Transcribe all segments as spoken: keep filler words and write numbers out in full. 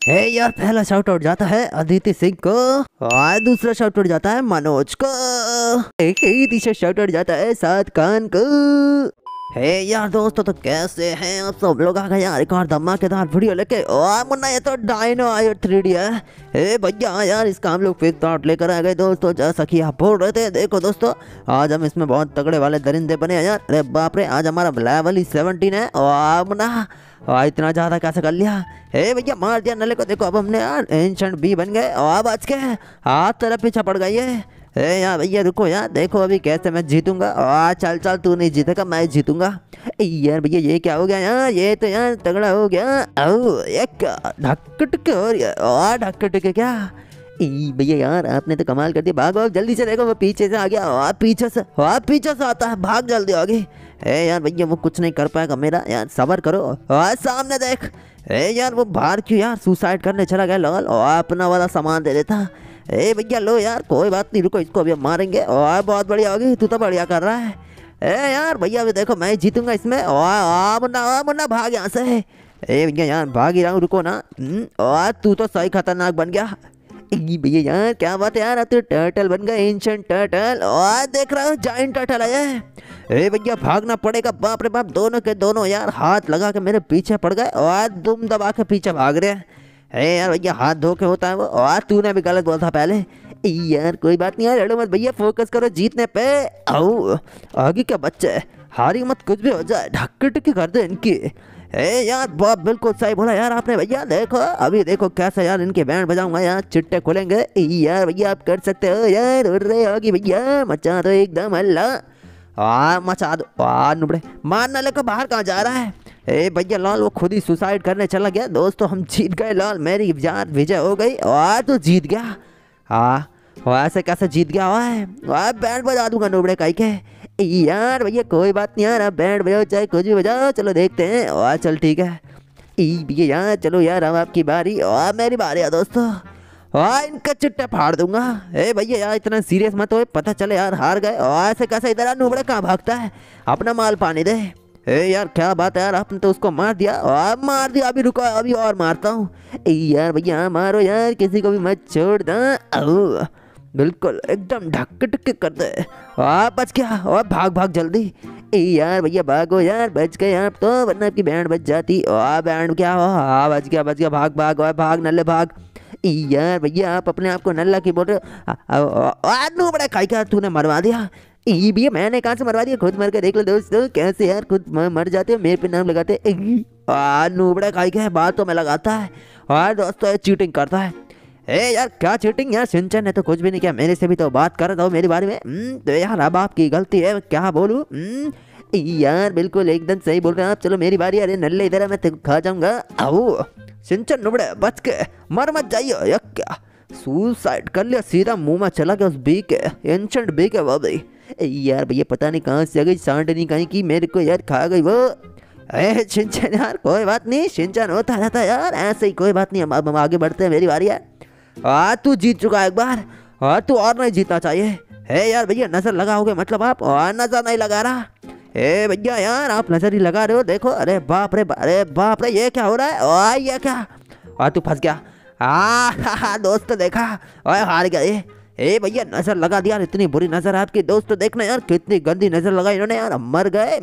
है यार, पहला शाउट आउट जाता है अदिति सिंह को और दूसरा शाउट आउट जाता है मनोज को। एक ही तीसरा शाउट आउट जाता है साद खान को। हे यार दोस्तों, तो कैसे हैं आप सब लोग? आ गए यार एक और धमाकेदार वीडियो लेके। और मुन्ना ये तो डायनो आयो थ्री डी है। हे भैया यार, इसका हम लोग फिक्स आउट लेकर आ गए दोस्तों, जैसा कि आप बोल रहे थे। देखो दोस्तों, आज हम इसमें बहुत तगड़े वाले दरिंदे बने हैं यार। अरे बाप रे, आज हमारा लेवल ही सेवनटीन है। और मुन्ना और इतना ज़्यादा कैसे कर लिया? हे भैया मार दिया नले को। देखो अब हमने यार एंशंट बी बन गए और बच के हाथ तरफ पीछे पड़ गई है। ए यार भैया रुको यार, देखो अभी कैसे मैं जीतूंगा। आ चल चल, तू नहीं जीतेगा, मैं जीतूंगा। यार भैया ये क्या हो गया यार? ये तो यार तगड़ा हो गया। ओ ये क्या ढक्कट और और ढक्कट क्या? ई भैया यार आपने तो कमाल कर दिया। भागो जल्दी से, देखो वो पीछे से आ गया और पीछे से और पीछे से आता है। भाग जल्दी आगे। ए यार भैया वो कुछ नहीं कर पाएगा मेरा, यार सबर करो। और सामने देख। ए यार वो बाहर क्यों यार सुसाइड करने चला गया लॉल, और अपना वाला सामान दे देता। ए भैया लो यार, कोई बात नहीं, रुको इसको अभी हम मारेंगे। और बहुत बढ़िया होगी, तू तो बढ़िया कर रहा है। ए यार भैया अभी देखो मैं जीतूंगा इसमें। और मुन्ना मुन्ना भाग यहाँ से। ए भैया यार भाग ही रहा हूँ, रुको ना। और तू तो सही खतरनाक बन गया। भैया यार क्या बात है यार, अब तो टर्टल बन गया, एंशिएंट टर्टल। और देख रहा हूँ जायंट टर्टल है। ए भैया भागना पड़ेगा। बाप रे बाप, दोनों के दोनों यार हाथ लगा के मेरे पीछे पड़ गए और दुम दबा के पीछे भाग रहे हैं। ए यार भैया हाथ धो के होता है वो, और तूने भी गलत बोला था पहले। यार कोई बात नहीं यार, लड़ो मत भैया, फोकस करो जीतने पे। आओ आगे क्या बच्चे, हारी मत, कुछ भी हो जाए ढक्कट की कर दे इनकी। ए यार बहुत बिल्कुल सही बोला यार आपने भैया। देखो अभी देखो कैसे यार इनके बैंड बजाऊंगा यार, चिट्टे खुलेंगे। यार भैया आप कर सकते हो यार। उड़ रहे होगी भैया, मचा दो एकदम अल्लाह। आ मचा दो। आ नुबड़े मारना लेकर बाहर कहाँ जा रहा है? ए भैया लाल वो खुद ही सुसाइड करने चला गया। दोस्तों हम जीत गए लाल, मेरी यार विजय हो गई। और तो जीत गया। हाँ ऐसे कैसे जीत गया हुआ है? वह बैंड बजा दूंगा नुबड़े काई के। यार भैया कोई बात नहीं यार, आप बैंड बजाओ चाहे कुछ भी बजाओ, चलो देखते हैं। और चल ठीक है। ई भैया यार चलो यार, अब आपकी बारी और मेरी बारी है दोस्तों। और इनका चिट्टा फाड़ दूंगा। ए भैया यार इतना सीरियस मत हो, पता चले यार हार गए। और ऐसे कैसे इधर आ, नुबड़े कहाँ भागता है? अपना माल पानी दे। ए यार क्या बात है यार, आपने तो उसको मार दिया। और मार दिया, अभी रुको अभी और मारता हूँ। यार भैया मारो यार, किसी को भी मत छोड़ दो। बिल्कुल एकदम ढक ढक कर दे। आ बच गया। और भाग भाग जल्दी। ए यार भैया भागो यार, बच गए आप तो, वरना आपकी बैंड बच जाती। और बैंड क्या हो? हाँ बच गया बच गया, भाग भाग और भाग नल्ले भाग। यार भैया आप अपने आप को नल्ला की बोल रहे हो? बड़ा खाई क्या तूने मरवा दिया? ई भैया मैंने कहाँ से मरवा दिया, खुद मर के देख लो दोस्तों कैसे यार खुद मर जाते हो, मेरे पे नाम लगाते। नूबड़ा खाई क्या है, बात तो मैं लगाता है और दोस्तों चीटिंग करता है। ए यार क्या चीटिंग यार, सिंचन ने तो कुछ भी नहीं किया, मेरे से भी तो बात कर रहा था मेरे बारे में। तो यार अब आपकी गलती है, क्या बोलूँ? यार बिल्कुल एकदम सही बोल रहे हैं आप। चलो मेरी बारी। अरे नल्ले इधर है, मैं खा जाऊंगा। आओ सिंचन नुबड़े बच के मर मत जाइयो। या क्या सुसाइड कर लिया, सीधा मुंह में चला गया उस बी के, एंशंट बी के। वो भाई यार भैया पता नहीं कहाँ से आ गई सांडनी कहीं की, मेरे को यार खा गई वो। ए सिंचन यार कोई बात नहीं, सिंचन होता रहता है यार ऐसे ही, कोई बात नहीं। अब हम आगे बढ़ते हैं, मेरी बारी है। आ तू जीत चुका है एक बार, और तू और नहीं जीतना चाहिए। है यार भैया नजर लगाओगे मतलब आप? और नजर नहीं लगा रहा। ए भैया यार आप नजर ही लगा रहे हो, देखो। अरे बाप रे अरे बाप रे, ये क्या हो रहा है? और ये क्या? और तू फंस गया। हाँ दोस्त देखा, और हार गया ये। ए भैया नजर लगा दिया, इतनी बुरी नजर आपकी। दोस्तों देखना यार कितनी गंदी नजर लगाई इन्होंने यार, मर गए।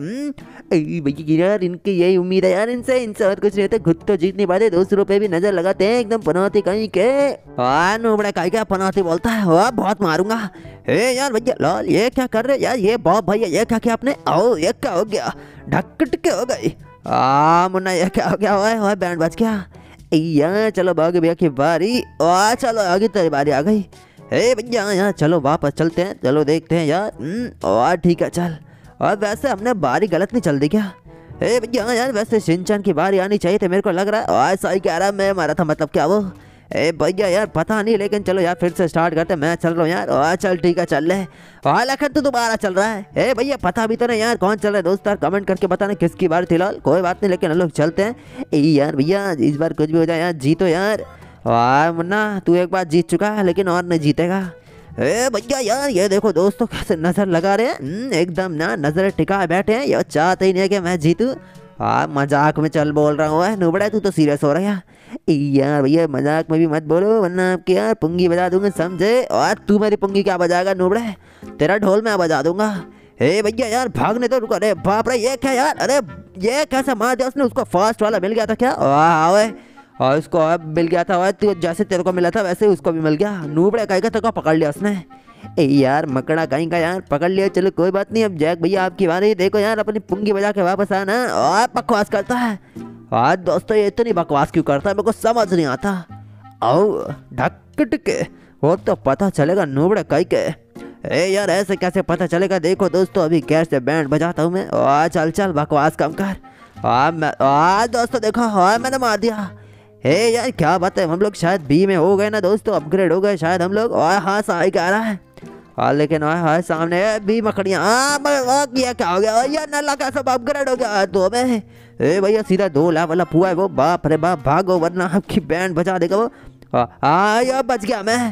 भैया यार इनकी यही उम्मीद है यार, इनसे इनसे और कुछ नहीं होता, खुद तो जीत नहीं पाते, दूसरों पे भी नजर लगाते हैं एकदम पनौती कहीं के। नुबड़ा कहीं क्या पनौती बोलता है? वाह बहुत मारूंगा। ए यार भैया लाल ये क्या कर रहे यार? ये बॉब भैया ये क्या किया आपने? आओ ये क्या हो गया? ढक्कट के हो गई। आ मुन्ना ये क्या हो गया? हुआ बैंड बच गया यार। चलो भागे भैया की बारी। और चलो आगे तेरी बारी आ गई। हे भैया यार चलो वापस चलते हैं, चलो देखते हैं यार। और ठीक है चल। और वैसे हमने बारी गलत नहीं चल दी क्या? हे भैया यार वैसे सिंचन की बारी आनी चाहिए थी, मेरे को लग रहा है। और सही कह रहा मैं मारा था, मतलब क्या वो? ए भैया यार पता नहीं, लेकिन चलो यार फिर से स्टार्ट करते हैं। मैं चल रहा हूँ यार। और चल ठीक है चल ले। और लखन तो दोबारा चल रहा है। ए भैया पता भी तो नहीं यार कौन चल रहा है दोस्त यार, कमेंट करके बताना किसकी बारी थी लाल। कोई बात नहीं, लेकिन हम लोग चलते हैं। ए यार भैया इस बार कुछ भी हो जाए यार, जीतो यार। और मुन्ना तू एक बार जीत चुका है, लेकिन और नहीं जीतेगा। ए भैया यार ये देखो दोस्तों कैसे नजर लगा रहे हैं, एकदम ना नजर टिका बैठे हैं। ये चाहते ही नहीं कि मैं जीतूं। हाँ मजाक में चल बोल रहा हूँ। नुबड़ा तू तो सीरियस हो रहा है। यार भैया मजाक में भी मत बोलो वरना आपके यार पुंगी बजा दूंगा समझे। और तू मेरी पुंगी क्या बजाएगा नूबड़े, तेरा ढोल मैं बजा दूंगा। हे भैया यार भागने तो रुको। अरे बाप रे ये क्या यार, अरे ये कैसे मार दिया उसने, उसको फास्ट वाला मिल गया था क्या? वाह और उसको अब मिल गया था, तू जैसे तेरे को मिला था वैसे ही उसको भी मिल गया। नूबड़े कहीं का तेरे को पकड़ लिया उसने। ए यार मकड़ा कहीं का यार पकड़ लिया, चलो कोई बात नहीं। अब जैक भैया आपकी बारी, देखो यार अपनी पुंगी बजा के वापस आना। और बकवास करता है आज दोस्तों, ये इतनी बकवास क्यों करता है मेरे को समझ नहीं आता। आओ ढक के वो तो पता चलेगा नूबड़े कहीं के। ए यार ऐसे कैसे पता चलेगा, देखो दोस्तों अभी कैसे बैंड बजाता हूँ मैं। आ चल चल बकवास कम कर। आ मैं आ दोस्तों देखो हाँ मैंने मार दिया। हे यार क्या बात है, हम लोग शायद बी में हो गए ना दोस्तों, अपग्रेड हो गए शायद हम लोग। और हाँ सही कह रहा है। हाँ लेकिन हाँ हाँ सामने बी मकड़ियाँ। हाँ ये क्या हो गया यार, नल्ला का सब अपग्रेड हो गया दो में। ए भैया सीधा दो लेवल अप हुआ है वो, बाप रे बाप भागो वरना आपकी बैंड बजा देगा वो। हाँ यार बच गया मैं।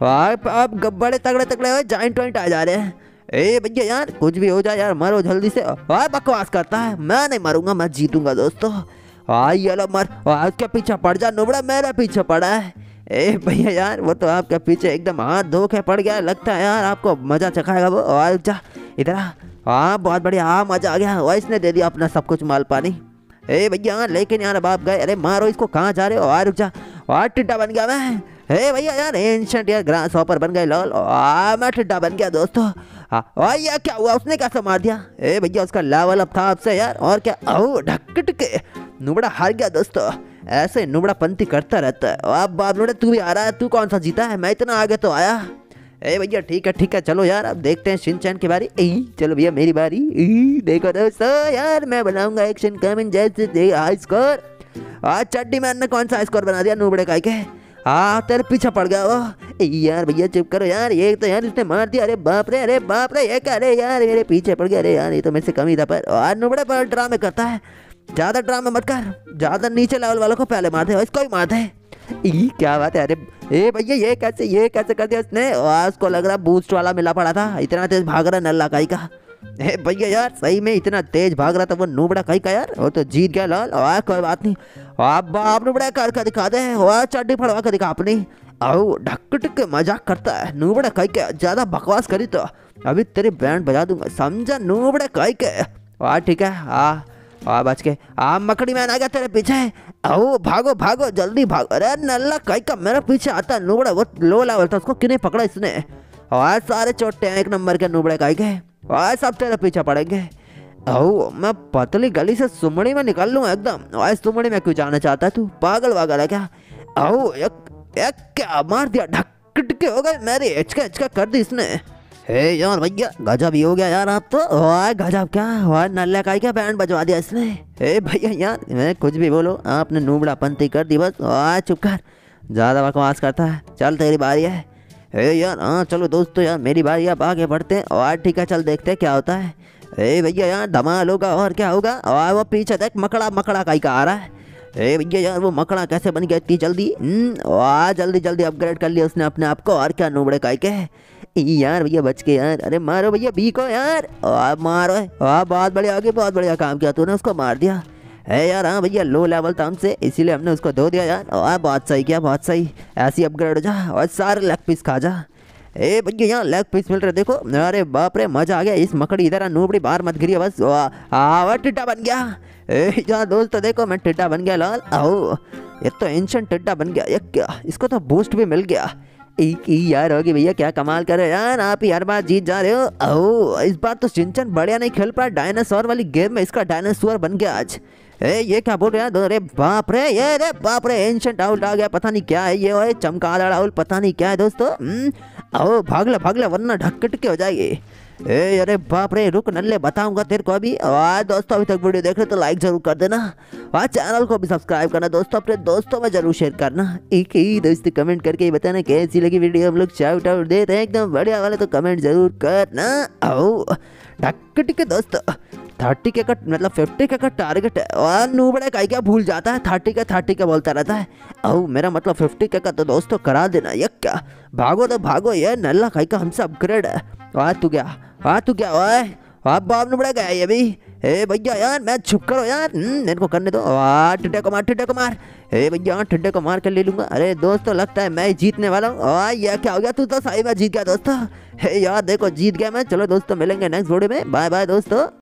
अब बड़े तगड़े तगड़े जॉइंट वॉइंट आ जा रहे हैं। ए भैया यार कुछ भी हो जाए यार मरो जल्दी से। हाँ बकवास करता है, मैं नहीं मरूंगा मैं जीतूंगा दोस्तों। हाँ ये लो मर, उसके पीछे पड़ जा नुबड़ा, मेरे पीछे पड़ा है। ए भैया यार वो तो आपके पीछे एकदम हाथ धो के पड़ गया, लगता है यार आपको मजा चखाएगा वो। और जा इधर। हाँ बहुत बढ़िया, हाँ मजा आ गया। और इसने दे दिया अपना सब कुछ माल पानी। ए भैया लेकिन यार अब आप गए, अरे मारो इसको, कहाँ जा रहे हो? और रुक जा। और टिड्डा बन गया मैं। हे भैया यार एंशंट यार ग्रास हॉपर बन गए लॉल। आ मैं टिड्डा बन गया दोस्तों। हाँ और ये क्या हुआ, उसने कैसे मार दिया? ए भैया उसका लेवल अप था आपसे यार। और क्या ओ ढक के नुबड़ा हार गया दोस्तों। ऐसे नुबड़ा पंती करता रहता है। अब बाप नुबड़े तू भी आ रहा है, तू कौन सा जीता है? मैं इतना आगे तो आया। ए भैया ठीक है ठीक है चलो यार अब देखते हैं शिनचैन की बारी। ए चलो भैया मेरी बारी। ए देखो दोस्तों यार मैं बनाऊंगा एक्शन कमिंग जैसे हाई स्कोर। आज चड्डी मैन ने कौन सा स्कोर बना दिया नूबड़े का के? हाँ तेरे पीछे पड़ गया वो। यार भैया चुप करो यार, ये तो यार इसने मार दिया। अरे बाप रे अरे बाप रे ये क्या रे यार, मेरे पीछे पड़ गया। अरे यार ये तो मेरे से कम ही था। पर और नूबड़े पर ड्रामे करता है, ज्यादा ड्रामे मत कर, ज्यादा नीचे लेवल वालों को पहले मार दे, इसको भी मार दे। ई क्या बात है। अरे ए भैया ये कैसे ये कैसे कर दिया उसने? उसको लग रहा बूस्ट वाला मिला पड़ा था, इतना तेज भाग रहा नल्ला काई का। ए भैया यार सही में इतना तेज भाग रहा था वो नूबड़ा काई का यार, वो तो जीत गया लाल। और कोई बात नहीं, आप बाप नूबड़ा कर कर दिखा दे, और चड्डी फड़वा कर दिखा अपनी। आओ ढक ढक के मजाक करता है नूबड़ा काई के, ज्यादा बकवास करी तो अभी तेरी बैंड बजा दूंगा समझा नूबड़ा काई के। और ठीक है हाँ आ बच के। आ मकड़ी मैन आ गया तेरे पीछे। आओ भागो भागो जल्दी भागो। अरे नल्ला काई का मेरे पीछे आता नूबड़ा, वो लो लेवल था उसको किने पकड़ा इसने। और सारे चोटे हैं एक नंबर के नूबड़े काई के, और सब तेरे पीछे पड़ेंगे। आओ मैं पतली गली से सुमड़ी में निकाल लूँ एकदम। और सुमड़ी में क्यों जाना चाहता है तू, पागल वागल है क्या? आओ एक एक क्या मार दिया, ढक के हो गए मेरी, हिचका हिचका कर दी इसने। हे यार भैया गजब ही हो गया यार आप तो। ओए गजब क्या, और नल्ले काई क्या बैंड बजवा दिया इसने। हे भैया यार मैं कुछ भी बोलो आपने नूबड़ा पंती कर दी बस। और चुप कर, ज़्यादा बकवास करता है। चल तेरी बारी है। हे यार हाँ चलो दोस्तों यार मेरी बारी, अब आगे बढ़ते हैं। और ठीक है चल देखते हैं क्या होता है। हे भैया यार धमाल होगा और क्या होगा। और वो पीछे देख मकड़ा मकड़ा काई का आ रहा है। हे भैया यार वो मकड़ा कैसे बन गया इतनी जल्दी? वाह जल्दी जल्दी अपग्रेड कर लिया उसने अपने आप को। और क्या नूबड़े काई के यार भैया बच के यार। अरे मारो भैया बी को यार, और मारो। वाह बहुत बढ़िया आगे, बहुत बढ़िया काम किया तूने, उसको मार दिया है यार। हाँ भैया लो लेवल था हमसे इसीलिए हमने उसको धो दिया यार। और बहुत सही किया बहुत सही, ऐसी अपग्रेड हो जा और सारे लेग पीस खा जा। ए भैया यहाँ लेग पीस मिल रहे देखो। अरे बाप रे मजा आ गया। इस मकड़ी इधर नूबड़ी बाहर मत गिरी बस। वाह टिड्डा बन गया। ए यहाँ दोस्तों देखो मैं टिड्डा बन गया लाल। आओ ये तो एंशिएंट टिड्डा बन गया। ये क्या, इसको तो बूस्ट भी मिल गया। एक ही यार होगी भैया, क्या कमाल कर रहे यार, आप ही हर बार जीत जा रहे हो। ओह इस बार तो शिनचैन बढ़िया नहीं खेल पाया डायनासोर वाली गेम में, इसका डायनासोर बन गया आज। ए ये क्या बोल रहे हैं? अरे बाप रे ये रे बाप रे एंशिएंट आउल आ गया, पता नहीं क्या है ये। ओए चमगादड़ आउल पता नहीं क्या है दोस्तों। आओ भागले भागले वरना ढक के हो जाएगी। ए अरे बाप रे रुक नल्ले बताऊंगा तेरे को अभी। और दोस्तों अभी तक वीडियो देख रहे तो लाइक जरूर कर देना, और चैनल को भी सब्सक्राइब करना दोस्तों, अपने दोस्तों में जरूर शेयर करना। एक ही दोस्त कमेंट करके ही बताना कैसी लगी वीडियो। हम लोग शाउट आउट देते हैं एकदम बढ़िया वाले, तो कमेंट जरूर करना। आओ ढक के दोस्तों थर्टी के का मतलब फिफ्टी के का टारगेट है। और नूबड़े काई क्या भूल जाता है, थर्टी के थर्टी के बोलता रहता है। आओ मेरा मतलब फिफ्टी के का तो दोस्तों करा देना। ये क्या भागो तो भागो, ये नल्ला काई का हमसे अपग्रेड है। और तू क्या हाँ तू क्या ओए आप बाप नूबड़ा गया ये भी। हे भैया यार मैं छुप करो यार, मेरे को करने दो। वाह ठुड्डे को मार, ठुड्डे को मार। हे भैया ठुड्डे को मार कर ले लूंगा। अरे दोस्तों लगता है मैं ही जीतने वाला हूँ। वाह ये क्या हो गया, तू तो सही में जीत गया दोस्तों। हे यार देखो जीत गया मैं। चलो दोस्तों मिलेंगे नेक्स्ट वीडियो में, बाय बाय दोस्तों।